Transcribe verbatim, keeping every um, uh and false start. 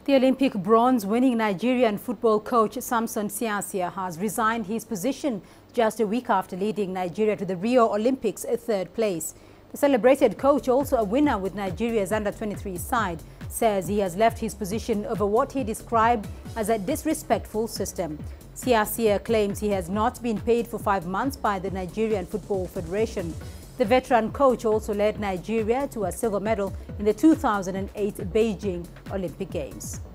The Olympic bronze-winning Nigerian football coach Samson Siasia has resigned his position just a week after leading Nigeria to the Rio Olympics third place. The celebrated coach, also a winner with Nigeria's under twenty-three side, says he has left his position over what he described as a disrespectful system. Siasia claims he has not been paid for five months by the Nigerian Football Federation. The veteran coach also led Nigeria to a silver medal in the two thousand eight Beijing Olympic Games.